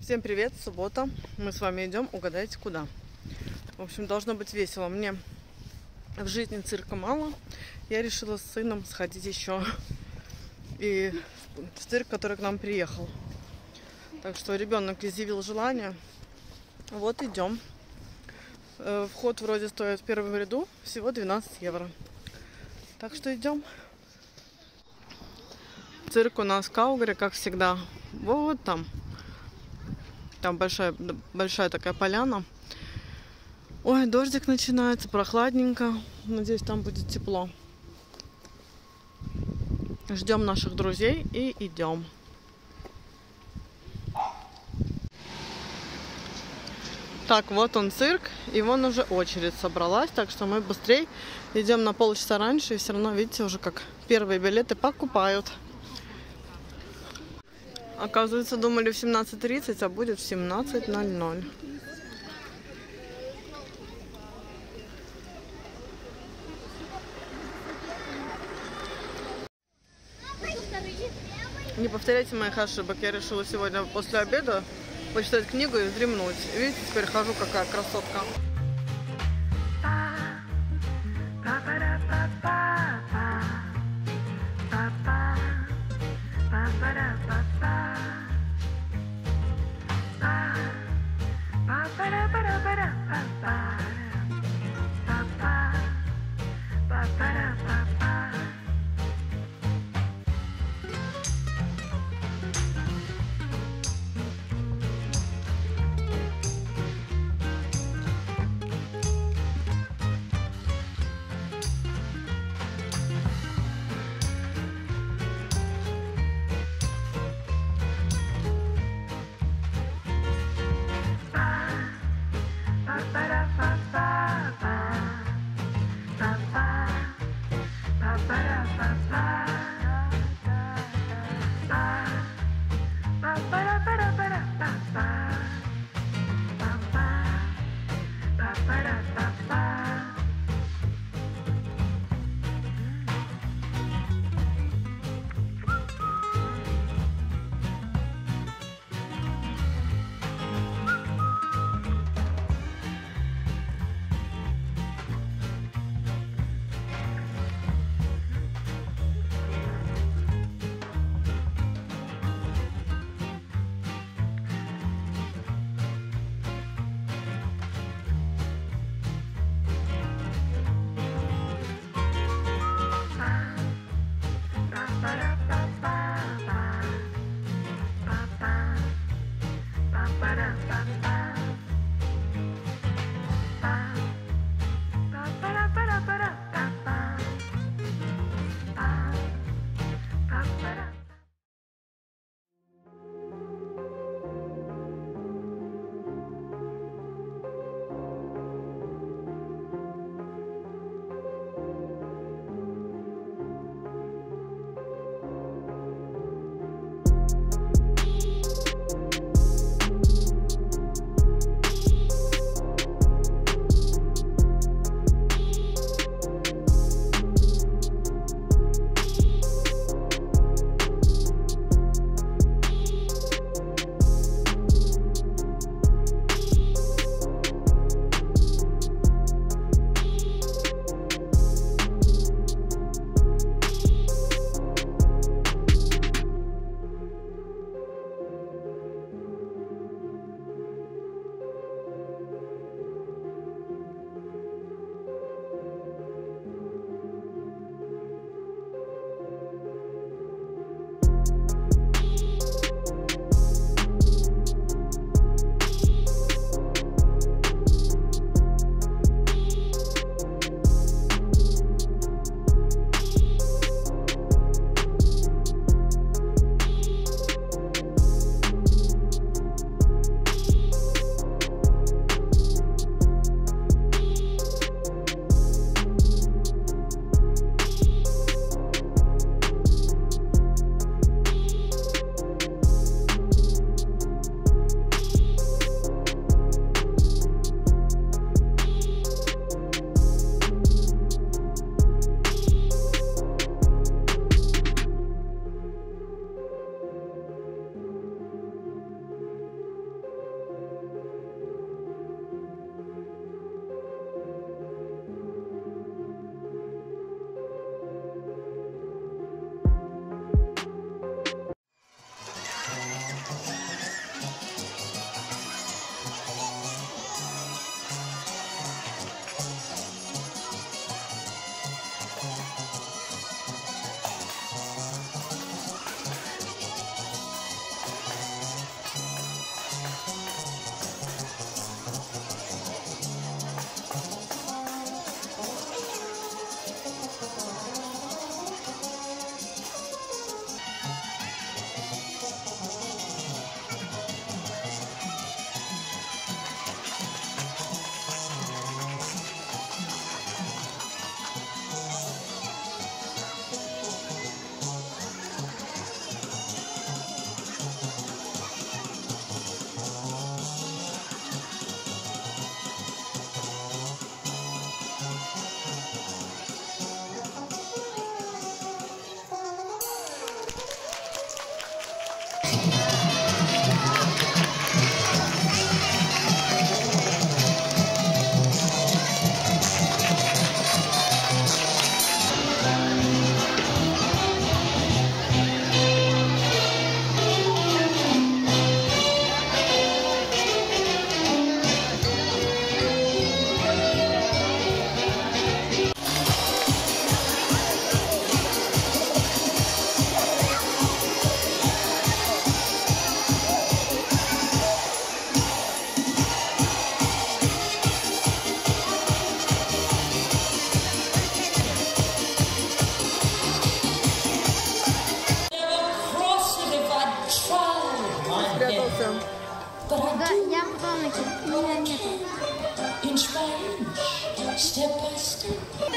Всем привет, суббота. Мы с вами идем, угадайте куда. В общем, должно быть весело. Мне в жизни цирка мало. Я решила с сыном сходить еще и в цирк, который к нам приехал. Так что ребенок изъявил желание. Вот идем. Вход вроде стоит в первом ряду всего 12 евро. Так что идем. Цирк у нас в Каугаре, как всегда. Вот там. Там большая такая поляна. Ой, дождик начинается, прохладненько. Надеюсь, там будет тепло. Ждем наших друзей и идем. Так, вот он цирк, и вон уже очередь собралась, так что мы быстрее идем на полчаса раньше, и все равно, видите, уже как первые билеты покупают. Оказывается, думали в 17:30, а будет в 17:00. Не повторяйте моих ошибок. Я решила сегодня после обеда почитать книгу и вздремнуть. Видите, теперь хожу какая красотка. Да, я потом меня нету. Inch by inch, step by step.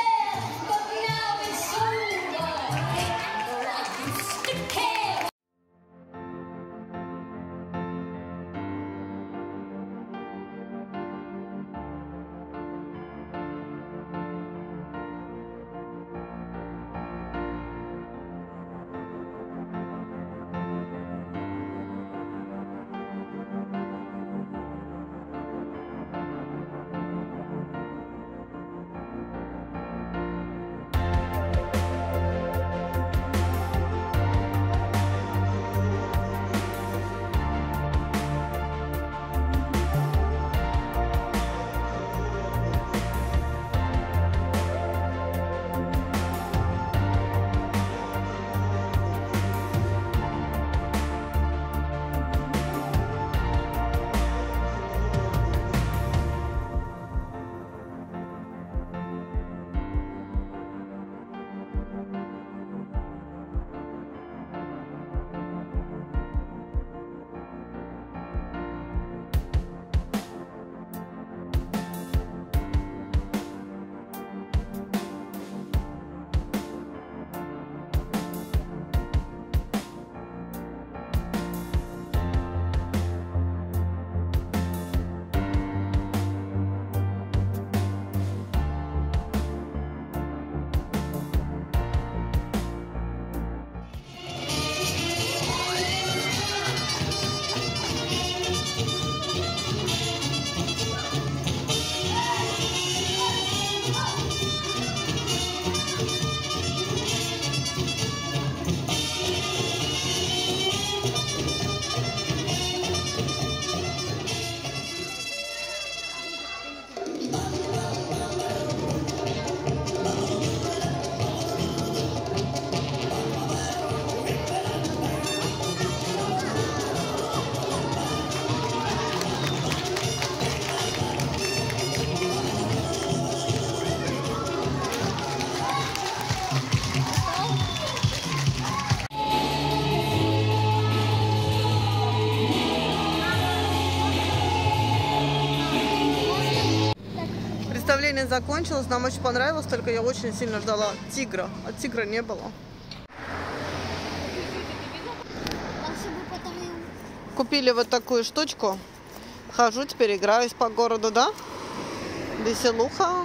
Представление закончилось, нам очень понравилось, только я очень сильно ждала тигра, а тигра не было. Купили вот такую штучку, хожу теперь, играюсь по городу, да? Веселуха.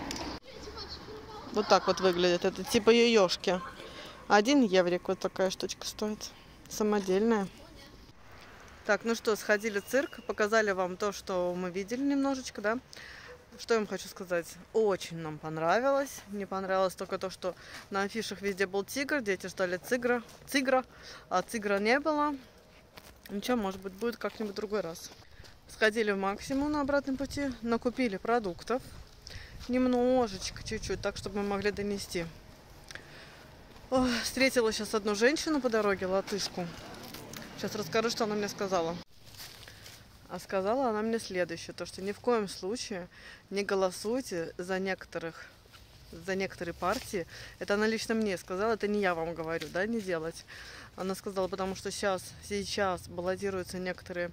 Вот так вот выглядит, это типа йошки. 1 еврик вот такая штучка стоит, самодельная. Так, ну что, сходили в цирк, показали вам то, что мы видели немножечко, да? Что я вам хочу сказать? Очень нам понравилось. Мне понравилось только то, что на афишах везде был тигр. Дети ждали тигра, а тигра не было. Ничего, может быть, будет как-нибудь другой раз. Сходили в Максимум на обратном пути, накупили продуктов. Немножечко, чуть-чуть, так, чтобы мы могли донести. Ой, встретила сейчас одну женщину по дороге, латышку. Сейчас расскажу, что она мне сказала. А сказала она мне следующее, то что ни в коем случае не голосуйте за некоторые партии. Это она лично мне сказала, это не я вам говорю, да, не делать. Она сказала, потому что сейчас баллотируются некоторые,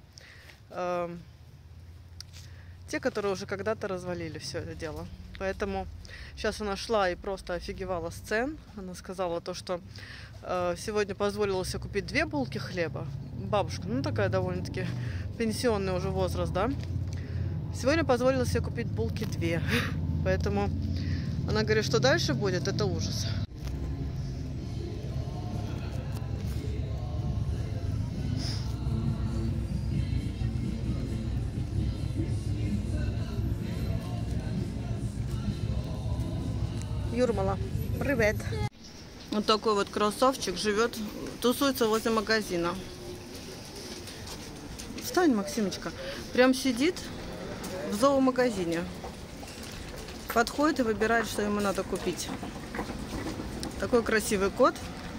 те, которые уже когда-то развалили все это дело. Поэтому сейчас она шла и просто офигевала с цен. Она сказала то, что сегодня позволила себе купить 2 булки хлеба. Бабушка, ну такая довольно-таки пенсионный уже возраст, да. Сегодня позволила себе купить булки 2. Поэтому она говорит, что дальше будет, это ужас. Юрмала, привет. Вот такой вот красавчик живет, тусуется возле магазина. Встань, Максимочка. Прям сидит в зоомагазине. Подходит и выбирает, что ему надо купить. Такой красивый кот.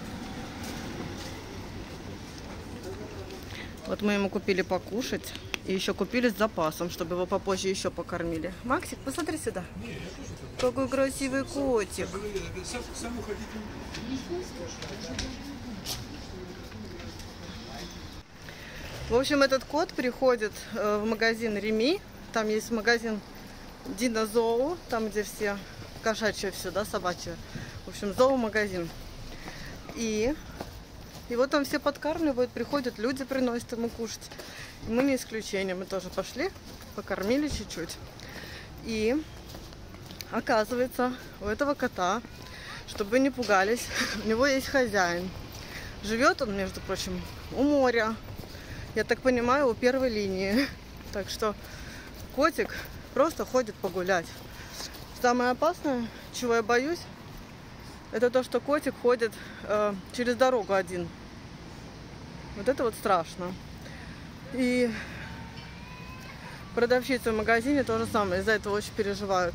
Вот мы ему купили покушать. И еще купили с запасом, чтобы его попозже еще покормили. Максик, посмотри сюда. Какой красивый котик. В общем, этот кот приходит в магазин Реми. Там есть магазин Динозоо, там где все кошачье все, да, собачье. В общем, зоомагазин. И его там все подкармливают, приходят люди, приносят ему кушать. И мы не исключение, мы тоже пошли, покормили чуть-чуть. И оказывается, у этого кота, чтобы вы не пугались, у него есть хозяин. Живет он, между прочим, у моря. Я так понимаю, у первой линии. Так что котик просто ходит погулять. Самое опасное, чего я боюсь, это то, что котик ходит через дорогу один. Вот это вот страшно. И продавщицы в магазине то же самое, из-за этого очень переживают.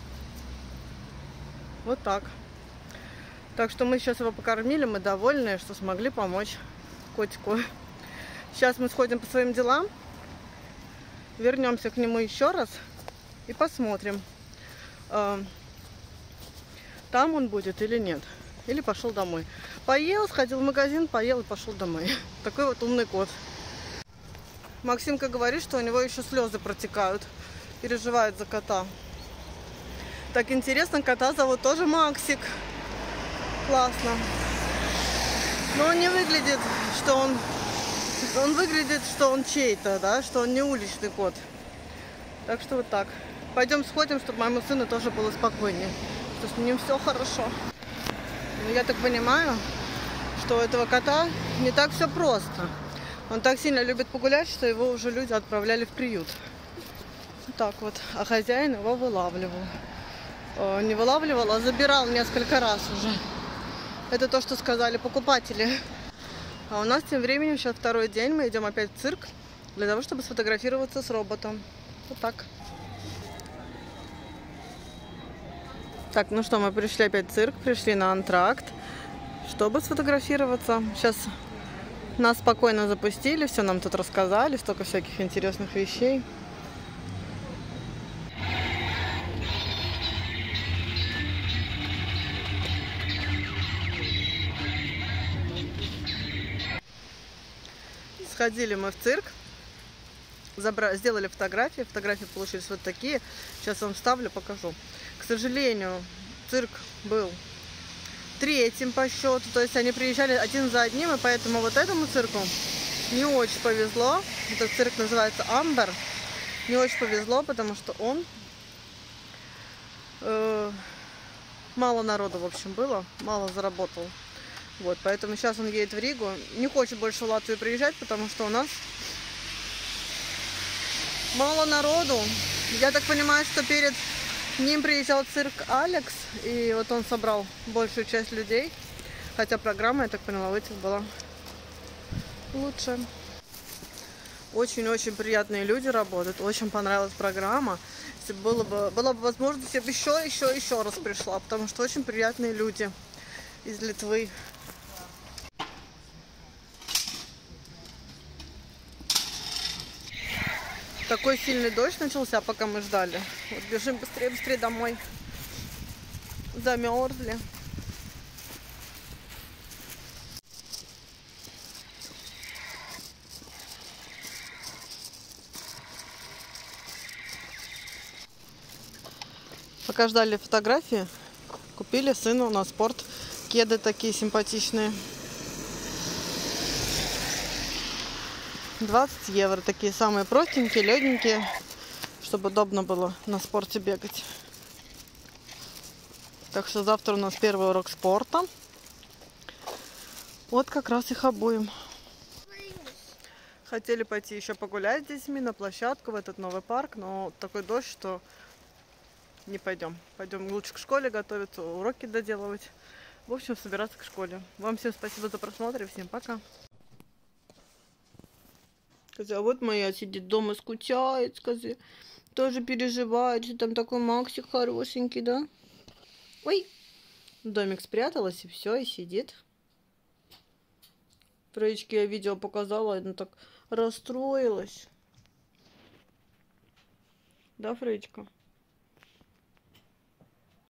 Вот так. Так что мы сейчас его покормили, мы довольны, что смогли помочь котику. Сейчас мы сходим по своим делам, вернемся к нему еще раз и посмотрим, там он будет или нет. Или пошел домой. Поел, сходил в магазин, поел и пошел домой. Такой вот умный кот. Максимка говорит, что у него еще слезы протекают. Переживает за кота. Так интересно, кота зовут тоже Максик. Классно. Но он не выглядит, что он выглядит, что он чей-то, да, что он не уличный кот. Так что вот так. Пойдем сходим, чтобы моему сыну тоже было спокойнее. Что с ним все хорошо. Но я так понимаю, что у этого кота не так все просто. Он так сильно любит погулять, что его уже люди отправляли в приют. Вот так вот. А хозяин его вылавливал. Не вылавливал, а забирал несколько раз уже. Это то, что сказали покупатели. А у нас тем временем сейчас второй день. Мы идем опять в цирк для того, чтобы сфотографироваться с роботом. Вот так. Так, ну что, мы пришли опять в цирк, пришли на антракт, чтобы сфотографироваться. Сейчас нас спокойно запустили, все нам тут рассказали, столько всяких интересных вещей. Сходили мы в цирк, сделали фотографии. Фотографии получились вот такие. Сейчас вам вставлю, покажу. К сожалению, цирк был третьим по счету. То есть они приезжали один за одним, и поэтому вот этому цирку не очень повезло. Этот цирк называется Амбер. Не очень повезло, потому что он... мало народу, в общем, было. Мало заработал. Вот, поэтому сейчас он едет в Ригу. Не хочет больше в Латвию приезжать, потому что у нас мало народу. Я так понимаю, что перед ним приезжал цирк Алекс, и вот он собрал большую часть людей. Хотя программа, я так поняла, у этих была лучше. Очень-очень приятные люди работают. Очень понравилась программа. Если была бы возможность, я бы еще раз пришла, потому что очень приятные люди из Литвы. Такой сильный дождь начался, пока мы ждали. Вот бежим быстрее домой. Замерзли. Пока ждали фотографии, купили сыну на спорт кеды такие симпатичные. 20 евро. Такие самые простенькие, легенькие, чтобы удобно было на спорте бегать. Так что завтра у нас первый урок спорта. Вот как раз их обуем. Хотели пойти еще погулять с детьми на площадку в этот новый парк, но такой дождь, что не пойдем. Пойдем лучше к школе готовиться, уроки доделывать. В общем, собираться к школе. Вам всем спасибо за просмотр и всем пока. А вот моя сидит дома, скучает, скажи. Тоже переживает, что там такой Максик хорошенький, да? Ой! В домик спряталась и все, и сидит. Фреечке я видео показала, она так расстроилась. Да, Фреечка?